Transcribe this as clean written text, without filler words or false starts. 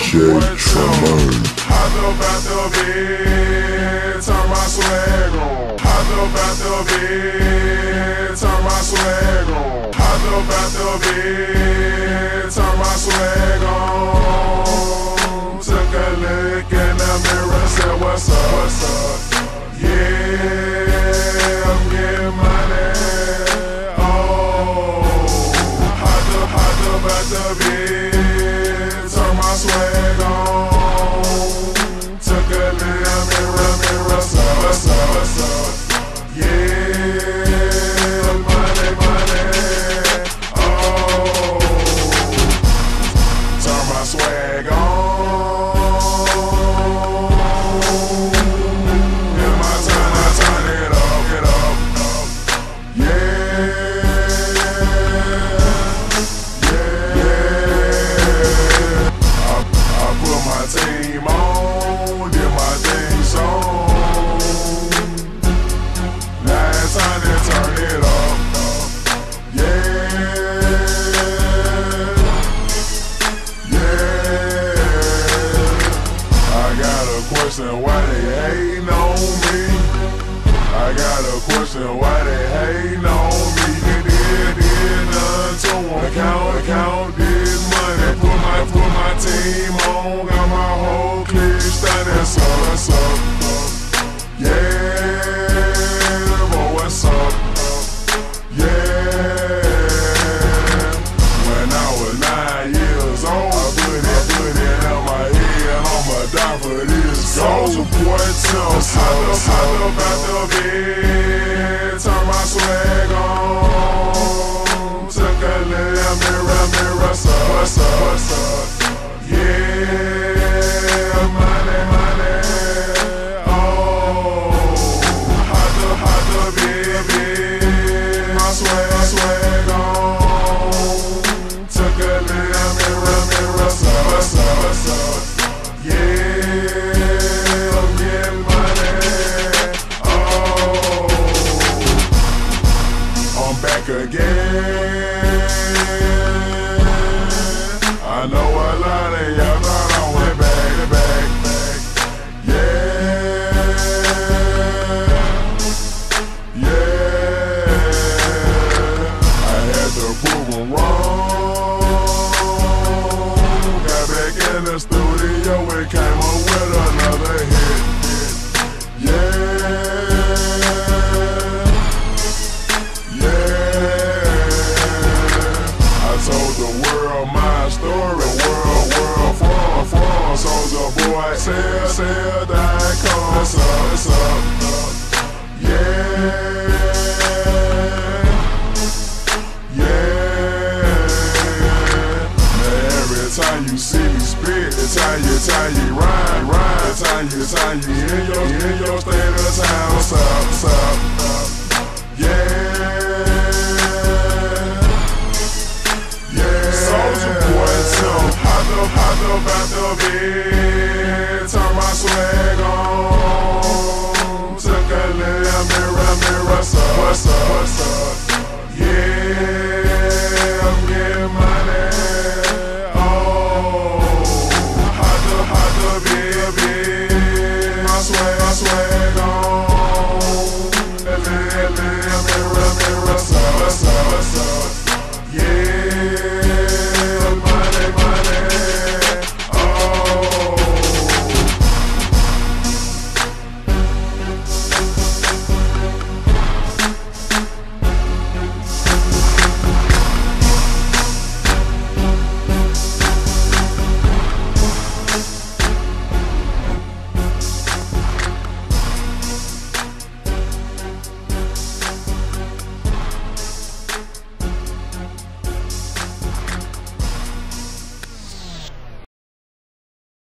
DJ Tremone. Hopped up out the bed, turn my swag on. Hopped up out the bed, turn my swag on. Hopped up out the bed, turn my swag on. Took a look in the mirror, said what's up, what's up? Yeah, I'm getting money. Oh, hopped up out the bed, turn my swag on. Took a look in the mirror, what's up, what's up, what's up? Yeah, money, money. Oh, turn my swag on. Team on, did my thing song. Now it's time to turn it up. Yeah, yeah. I got a question, why they hating on me? I got a question, why they hating on me? Did nothing to account this money. Put my team on, got my whole clique standing. So what's up? Yeah, boy, what's up? Yeah. When I was 9 years old, I put it in my head, I'ma die for this. Soulja Boy, hopped up out the bed, turn my swag on. Took a little mirror, what's up, what's up, what's up? Yeah, money, money. Oh, hopped up, baby. My swag on. Took a little mirror, what's up, what's up, what's up? Yeah, I'm getting money. Oh, I'm back again. I know a lot of y'all thought I went back. Yeah, yeah. I had to prove them wrong. Got back in the studio and came up with another hit. Yeah, yeah. I told the world my story, world from Soulja Boy, sell that car, what's up, yeah, yeah. Now every time you see me spit, the time you rhyme, the time you in your state of town, what's up, yeah. Hopped up out the bed, turn my swag on. Took a little mirror, what's up, what's up, what's up?